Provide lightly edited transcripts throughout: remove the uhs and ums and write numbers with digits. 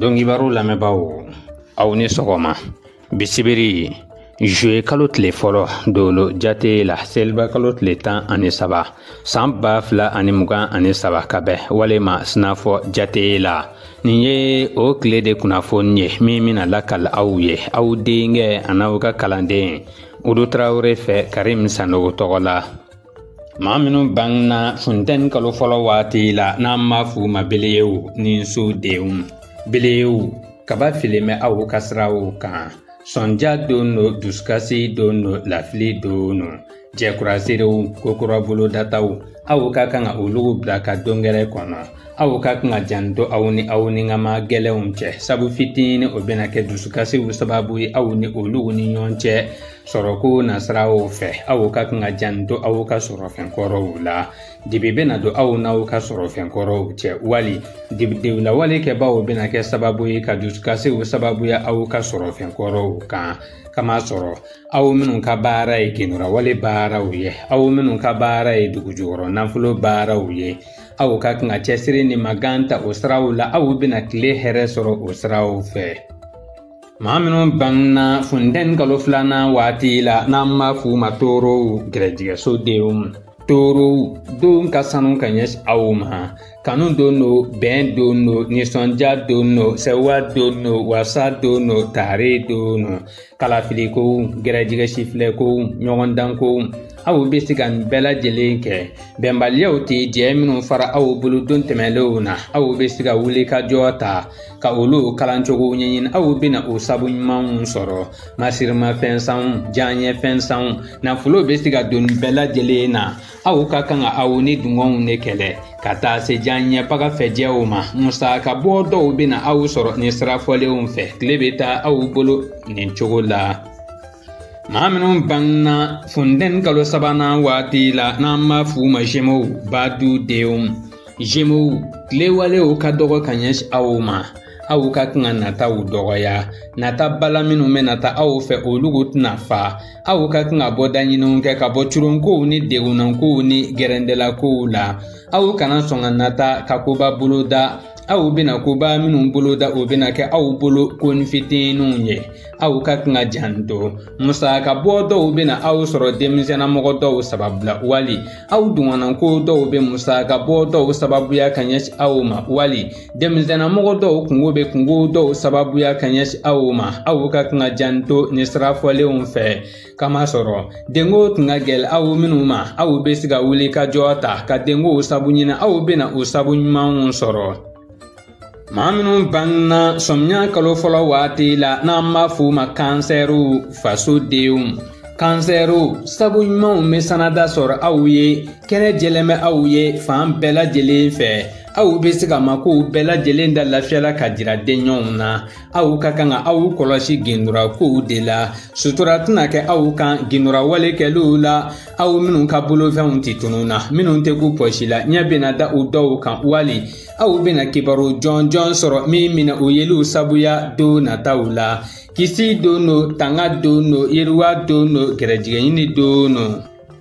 Dongi baro lamɛbaaw aw ni sɔgɔma bisibiri juillet kalo tile fɔlɔ dolo jate la seliba kalo tile 13 san 2023 ka bɛn walima sinafɔ jate la nin ye o tile de kunnafoni ye min mina lakali aw ye aw denkɛ an'aw ka kalanden Udu Traore fɛ Karim Sanogo tɔgɔ la maa minnu bangna funtɛni kalo fɔlɔ waati la n'an b'a f'u ma beleyew ni sodenw beleyew kaba filemɛ aw ka siraw kan sɔnja don no dusukasi don no lafili don no jɛkuraserew kokura bolo dataw aw ka kan ka olu bila ka dongɛrɛ kɔnɔ aw ka kan ka janto aw ni ŋama gɛlɛnw cɛ sabu fitini o bɛna kɛ dusukasiw sababu ye aw ni olu ni ɲɔgɔn cɛ sɔrɔko nasiraw fɛ aw ka kan ka janto aw ka sɔrɔfɛnkɔrɔw la dibi bɛna don aw n'aw ka sɔrɔfɛnkɔrɔw cɛ wali dibidenw lawale kɛbaw bɛna kɛ sababu ye ka dusukasiw sababu ye aw ka sɔrɔfɛnkɔrɔw kan kama sɔrɔ aw minnu ka baara ye genwale baaraw ye aw minnu ka baara ye dugujukɔrɔ nafolo baaraw ye aw ka kan ka cɛsiri ni magan ta o siraw la aw bɛna tile hɛrɛ sɔrɔ o siraw fɛ maa minnu bangna funtɛni kalo filanan waati la n'an b'a f'u ma toorow gɛrɛjɛgɛsodenw toorow don ka sanu ka ɲɛsin aw ma kanu don no bɛn don no nisɔndiya don no sewa don no wasa don no tare don no kalafiliko gɛrɛjɛgɛsifilɛko ɲɔgɔndanko aw bɛ se ka nin bɛɛ lajɛlen kɛ bɛnbaliyaw tɛ jɛ minnu fara aw bolo don tɛmɛlenw na aw bɛ se ka wuli ka jɔ ta ka olu kalancogo ɲɛɲini aw bɛna o sabu ɲumanw sɔrɔ masirimafɛn sanw diyaɲɛfɛn sanw nafolo bɛ se ka don nin bɛɛ lajɛlen na aw ka kan ka aw ni dungɔnw de kɛlɛ ka taa se diyaɲɛbaga fɛjɛw ma musaka bɔ dɔw bɛna aw sɔrɔ nin sirafɔlenw fɛ tile bɛ taa aw bolo nin cogo la maa minnu bangna funtɛni kalo sabanan waati la n'an b'a f'u ma Gémeaux badudenw Gémeaux tilewalew ka dɔgɔ ka ɲɛsin aw ma aw ka kan ka nataw dɔgɔya nata bala minnu bɛ nata aw fɛ olu tɛna fa aw ka kan ka bɔ daɲiniw kɛ ka bɔ curonkow ni degunankow ni gɛrɛndɛlakow la aw kana sɔn ka nata ka koba boloda aw bɛna koba minnu boloda o bɛna kɛ aw bolo koni fitininw ye aw ka kan ka janto musaka bɔ dɔw bɛna aw sɔrɔ denmisɛnnamɔgɔ dɔw sababula wali aw dungɔnanko dɔw bɛ musaka bɔ dɔw sababuya ka ɲɛsin aw ma wali denmisɛnnamɔgɔ dɔw kungo bɛ kungo dɔw sababuya ka ɲɛsin aw ma aw ka kan ka janto ni sirafɔlenw fɛ kama sɔrɔ denko tun ka gɛlɛ aw minnu ma aw bɛ se ka wuli ka jɔ ta ka denko sabu ɲini aw bɛna o sabu ɲumanw sɔrɔ maa minnu bangna sɔmiya kalo fɔlɔ waati la n'an b'a f'u ma kansɛriw fasodenw kansɛriw sabu ɲumanw bɛ sanada sɔrɔ aw ye kɛnɛ jɛlen bɛ aw ye fan bɛɛ lajɛlen fɛ aw bɛ se ka makow bɛɛ lajɛlen da lafiyala ka jira denɲɔgɔnw na aw ka kan ka aw kɔlɔsi gendurakow de la sutura tɛna kɛ aw kan gendurawale kɛliw la aw minnu ka bolofɛnw tɛ tunun na minnu tɛ k'u pɔsi la ɲɛ bɛna da u dɔw kan wali aw bɛna kibaru jɔnjɔn sɔrɔ min mina o yeliw sabuya don nataw la kisi don no tanga don no yiriwa don no gɛrɛjɛgɛɲini don no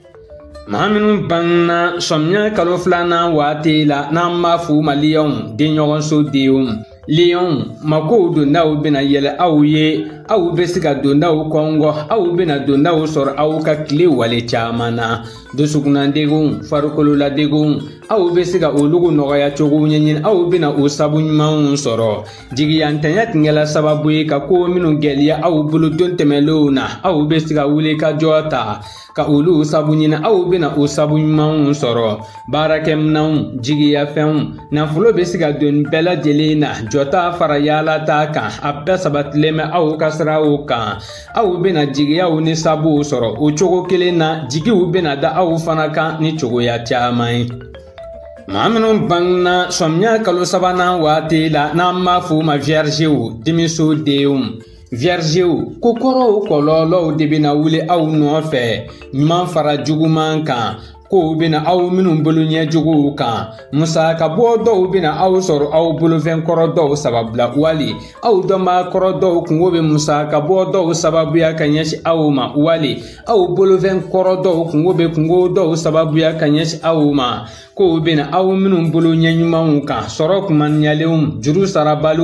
maa minnu bangna sɔmiya kalo filanan waati la n'an b'a f'u ma Lion denɲɔgɔnsodenw Lion makow dondaw bɛna yɛlɛ aw ye aw bɛ se ka dondaw kɔngɔ aw bɛna dondaw sɔrɔ aw ka tile wale caman na dusukunnadegunw farikololadegunw aw bɛ se ka olu nɔgɔya cogo ɲɛɲini aw bɛna o sabu ɲumanw sɔrɔ jigiyantanya tun sababu ye ka ko minnu gɛlɛya aw bolo don tɛmɛlenw na aw bɛ se ka wuli ka jɔ ta ka olu sabu ɲini aw bɛna o sabu ɲumanw sɔrɔ baarakɛminɛnw jigiyafɛnw nafolo bɛ se ka don bɛɛ lajɛlen na jɔta fara yaala ta kan a bɛɛ sabatilen bɛ aw ka siraw kan aw bɛna jigiyaw ni sabuw sɔrɔ o cogo kelen na jigiw bɛna da aw fana kan ni cogoya caman ye maa minnu bangna sɔmiya kalo sabanan waati la n'an b'a f'u ma Viergew denmisodenw Viergew kokɔrɔw kɔlɔlɔw de bɛna wuli aw nɔfɛ ɲuman fara juguman kan kow bɛna aw minnu bolo ɲɛjuguw kan musaka bɔ dɔw bɛna aw sɔrɔ aw bolofɛn kɔrɔ dɔw sababula wali aw dɔnbaa kɔrɔ dɔw kungo bɛ musaka bɔ dɔw sababuya ka ɲɛsin aw ma wali aw bolofɛn kɔrɔ dɔw kungo bɛ kungo dɔw sababuya ka ɲɛsin aw ma kow bɛna aw minnu bolo ɲɛɲumanw kan sɔrɔ kumanniyalenw juru sarabaliw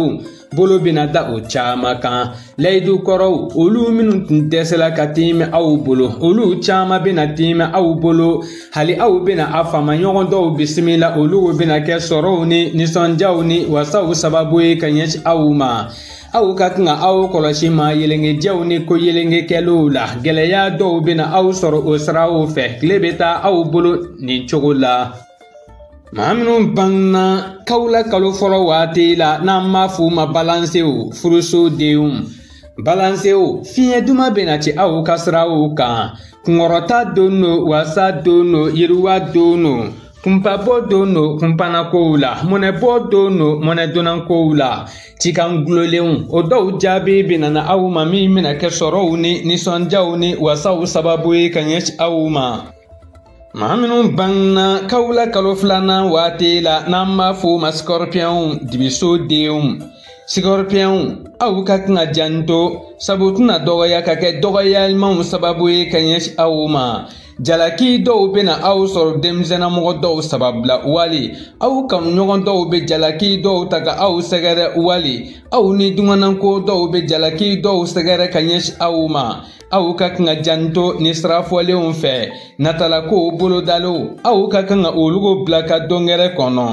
bolo bena da o caman kan layidu kɔrɔw olu minnu tun dɛsɛla ka tɛmɛ aw bolo olu caman bena tɛmɛ aw bolo hali aw bena a fama ɲɔgɔn dɔw bisimila olu bena kɛ sɔrɔw ni nisɔndiyaw ni wasaw sababu ye ka ɲɛsin aw ma aw ka kan ka aw kɔlɔsi maa yelengejɛw ni ko yelengekɛlaw la gɛlɛya dɔw bena aw sɔrɔ o siraw fɛ tile bɛ taa aw bolo nin cogo la maa minnu banna kawla kalo fɔlɔ waati la n'an b'a f'u ma balansew furusodenw balansew fiɲɛ duman bena ci aw ka siraw kan kunkɔrɔta don no wasa don no yiriwa don no kunpabɔ don no kunpanakow la mɔnɛbɔ don no mɔnɛdonankow la cikan gulolenw o dɔw jaabi bena na aw ma min bena kɛ sɔrɔw ni nisɔndiyaw ni wasaw sababu ye ka ɲɛsin aw ma maa minnu banna kawla kalo filanan waati la n'an b'a f'o ma sikɔrɔpiyɛnw dibisodenw sikɔrɔpiyɛnw aw ka kan ka janto sabu tɛna dɔgɔya ka kɛ dɔgɔyalimanw sababu ye ka ɲɛsin aw ma jalaki dɔw bena aw sɔrɔ denmisɛnnamɔgɔ dɔw sababila wali aw kanuɲɔgɔn dɔw be jalaki dɔw ta ka aw sɛgɛrɛ wali aw ni dungananko dɔw be jalaki dɔw sɛgɛrɛ ka ɲɛsin aw ma aw ka kan ka janto ni sirafɔlenw fɛ natalakow bolodaliw aw ka kan ka olugu bila ka dɔngɛrɛ kɔnɔ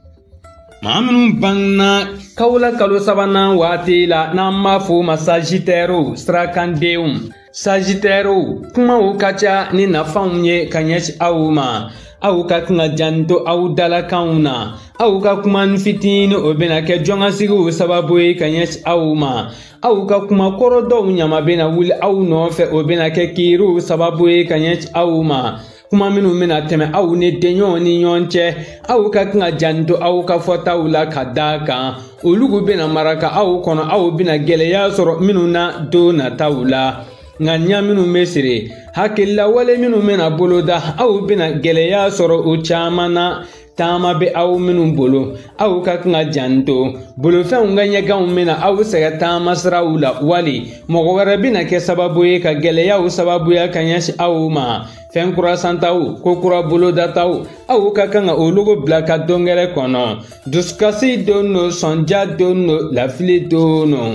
maa minnu banna kawla kalo sabanan waati la n'an b'a f'o ma sagitɛrɛw sirakandenw sagitɛrɛw kumaw ka ca ni nafanw ye ka ɲɛsin aw ma aw ka kan ka janto aw dalakanw na aw ka kuma ni fitini o bena kɛ jɔngasigiw sababu ye ka ɲɛsin aw ma aw ka kuma kɔrɔ dɔw ɲama bena wuli aw nɔfɛ o bena kɛ kiiriw sababu ye ka ɲɛsin aw ma kuma minnu bena tɛmɛ aw ni denɲɔgɔnw ni ɲɔgɔn cɛ aw ka kan ka janto aw ka fɔtaw la ka daa kan olugu bena maraka aw kɔnɔ aw bena gwɛlɛya sɔrɔ minnu na don nataw la nka ɲa minnu be siri hakililawale minnu bena boloda aw bena gwɛlɛya sɔrɔ o caman na taama be aw minnu bolo aw ka kan ka janto bolofɛnw ka ɲɛganw bena aw sɛgɛ taama siraw la wali mɔgɔ wɛrɛ bena kɛ sababu ye ka gwɛlɛyaw sababuya ka ɲɛsin aw ma fɛn kurasantaw ko kura bolodataw aw ka kan ka olugu bila ka dɔngɛrɛ kɔnɔ dusukasi don no sɔnja don no lafili don no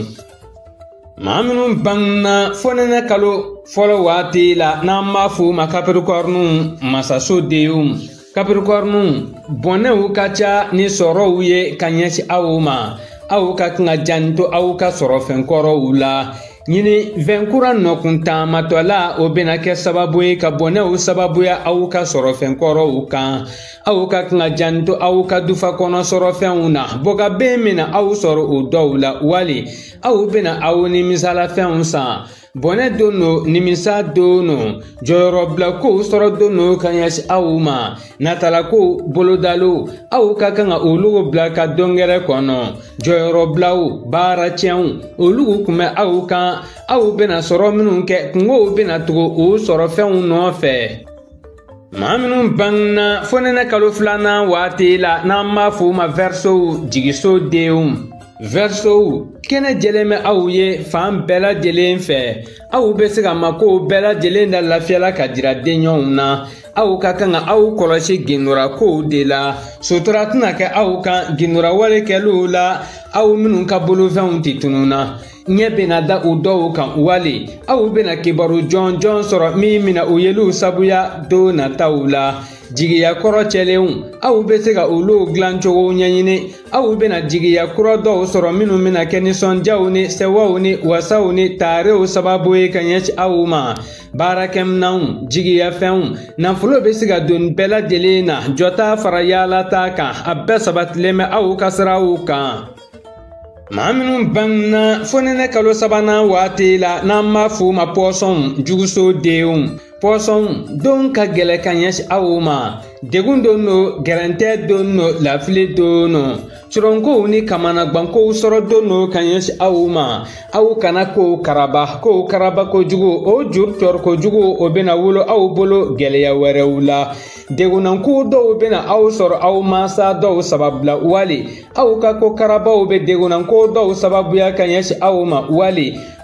maa minnu banna fonɛnɛ kalo fɔlɔ waati la n'an b'a f'u ma kapirikɔriniw masasodenw kapirikɔriniw bɔnɛw ka ca ni sɔrɔw ye ka ɲɛsin aw ma aw ka kan ka janto aw ka sɔrɔ fɛnkɔrɔw la ɲini vɛnkura nɔkuntaamatɔ la o bena kɛ sababu ye ka bɔnɛw sababuya aw ka sɔrɔ fɛnkɔrɔw kan aw ka kan ka janto aw ka dufa kɔnɔ sɔrɔfɛnw na bɔga bɛn bena aw sɔrɔ o dɔw la wali aw bena aw nimisalafɛnw san bɔnɛ don no nimisa don no jɔyɔrɔbilakow sɔrɔ don no ka ɲɛsin aw ma natalakow bolodaliw aw ka kan ka olugu bila ka dɔngɛrɛ kɔnɔ jɔyɔrɔbilaw baara tiɲɛw olugu kun bɛ aw kan aw bena sɔrɔ minnu kɛ kungow bena tugu o sɔrɔfɛnw nɔfɛ maa minnu banna fonɛnɛ kalo filanan waati la n'an b'a f'u ma vɛrisow jigisodenw vɛrisow kɛnɛ jɛlen bɛ aw ye fan bɛɛ lajɛlen fɛ aw be se ka makow bɛɛ lajɛlen da lafiyala ka jira denɲɔgɔnw na aw ka kan ka aw kɔlɔsi gindurakow de la sutura tɛna kɛ aw kan gindurawalekɛliw la aw minnu ka bolofɛnw tɛ tununa ɲɛ bena da u dɔw kan wali aw bena kibaru jɔn jɔn sɔrɔ min mina o yeliw sabuya don nataw la jigiya kɔrɔ cɛlenw aw be se ka olu dilancogow ɲɛɲini aw bena jigiya kura dɔw sɔrɔ minnu bena kɛ nisɔndiyaw ni sɛwaw ni wasaw ni taarew sababu ye ka ɲɛsin aw ma baarakɛminanw jigiyafɛnw nafolo be se ka doni bɛɛ lajɛlen na jɔta fara yaalata kan a bɛɛ sabatilen bɛ aw ka siraw kan maa minnu banna fonɛnɛ kalo sabanan waati la n'an b'a f'u ma pɔsɔnw jugusodenw pɔsɔnw don ka gɛlɛ ka ɲɛsin aw ma degun don no gɛrɛntɛ don no lafili don no coronkow ni kamanagbankow sɔrɔ don no ka ɲɛsin aw ma aw kana kow karaba kojugu o juru tɔɔrɔ kojugu o bena wolo aw bolo gɛlɛya wɛrɛw la degunanko dɔw bena aw sɔrɔ aw mansa dɔw sababila wali aw ka ko karabaw be degunanko dɔw sababuya ka ɲɛsin aw ma wali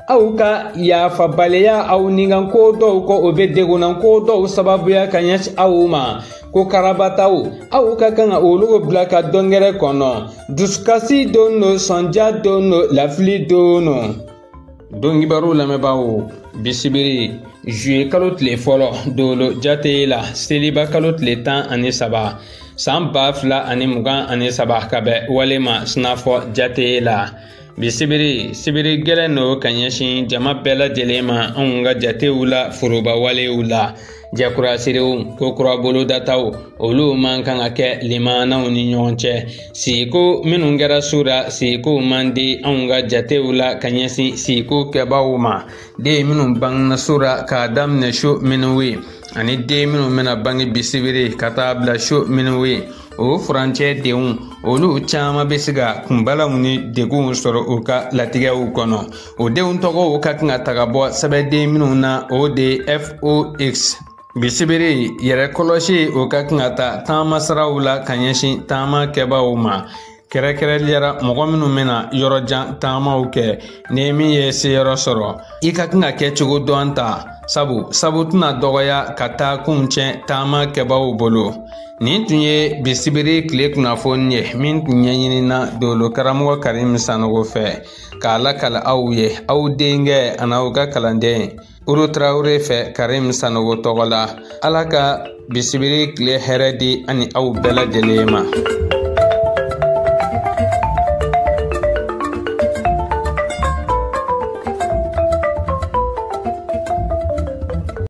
aw ka yaafabaliya aw niŋan ko dɔw kɔ o be degunan ko dɔw sababuya ka ɲɛsi aw ma ko karabataw aw ka kan ka olu bila ka dɔngɛrɛ kɔnɔ dusukasi don no sɔnja don no lafili don no. Dɔnkibaru lamɛnbaaw bisibiri juye kalo tile fɔlɔ dolo jate la seliba kalo tile 13 san 2023 ka bɛn wale ma sinafɔ jate la. Bisibiri sibiri gɛlɛn no ka ɲɛsin jama bɛɛ lajɛlen ma anw ka jatew la foroba walew la. Jakuraserew ko kurabolo dataw olu man kan ka kɛ limanaw ni ɲɔgɔn cɛ. Siko minnu kɛra sura siko man di anw ka jatew la ka ɲɛsin siko kɛbaw ma. Den minnu bangena sura k'a daminɛ su minnu ye ani den minnu bɛna bange bisibiri ka taa bila su minnu ye. O furancɛ denw olu caman bɛ se ka kunbalaw ni degunw sɔrɔ u ka latigɛw kɔnɔ. O denw tɔgɔw ka kan ka taga bɔ sɛbɛden minnu na o de FOX. Bisibiri yɛrɛ kɔlɔsi o ka kan ka ta taama siraw la ka ɲɛsin taama kɛbaw ma. Kɛrɛkɛrɛnliyara mɔgɔ minnu bɛna yɔrɔjan taamaw kɛ ni min ye seyɔrɔ sɔrɔ i ka kan ka kɛ cogo dɔn ta sabu tɛna dɔgɔya ka taa kun cɛn taama kɛbaw bolo. Nin tun ye bisibiri tile kunnafoni ye min tun ɲɛɲinina dolo karamɔgɔ Karim Sanogo fɛ k'a lakali aw ye aw denkɛ ani aw ka kalanden Uru Traore fɛ Karim Sanogo tɔgɔ la. Ala ka bisibiri tile hɛrɛ di ani aw bɛɛ lajɛlen ma.